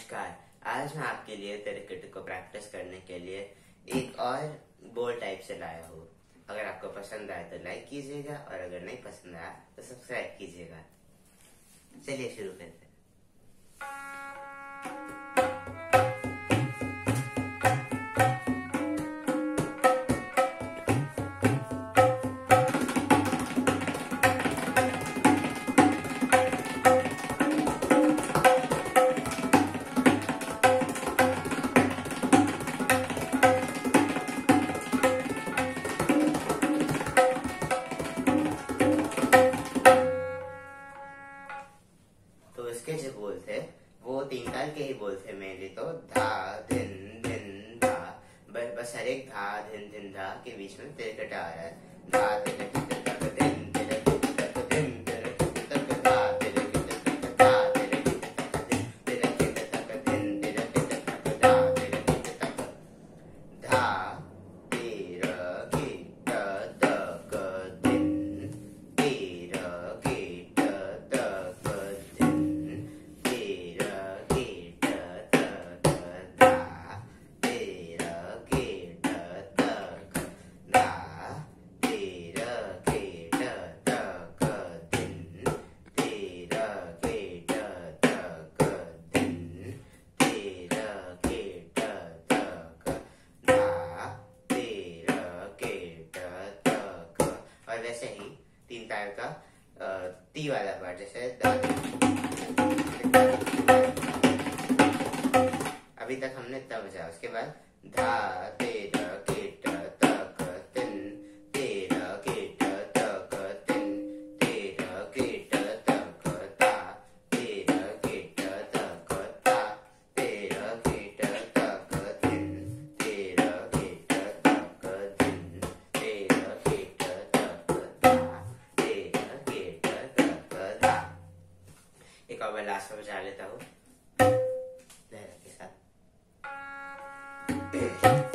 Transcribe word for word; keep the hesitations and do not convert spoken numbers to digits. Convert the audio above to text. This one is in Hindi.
नमस्कार। आज मैं आपके लिए तेरेकिट को प्रैक्टिस करने के लिए एक और बोल टाइप से लाया हूँ। अगर आपको पसंद आए तो लाइक कीजिएगा और अगर नहीं पसंद आया तो सब्सक्राइब कीजिएगा। चलिए शुरू करते हैं। तो इसके जो बोल थे वो तीन ताल के ही बोल थे मेनली। तो धा धिन धिन धा, बस हर एक धा धिन धिन धा के बीच में तिरकट आ रहा है। धा तिरकट तक धिन तिरकट तक धिन तिरकट तक धा तिरकट तक धा तिरकट तक तिरकट तक धिन तिरकट तक धा तिरकट तक धा तिरकट तक धिन तिरकट तक और वैसे ही तीन ताल का ती वाला पार्ट जैसे अभी तक हमने इतना बजाया। उसके बाद धा तेरा केट तक तिन तेरा केट तक तिन तेरा केट तक ता तेरा केट तक ता तेरा केट तक तिन तेरा केट तक तिन तेरा केट तक ता तेरा केट तक धा। एक और बार लास्ट में बजा लेता हूँ लहरा के साथ।